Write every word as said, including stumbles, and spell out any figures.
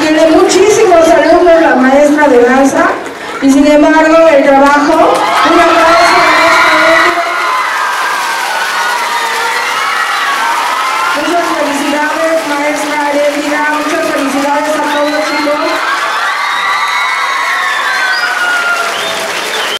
Tiene muchísimos alumnos la maestra de danza y sin embargo el trabajo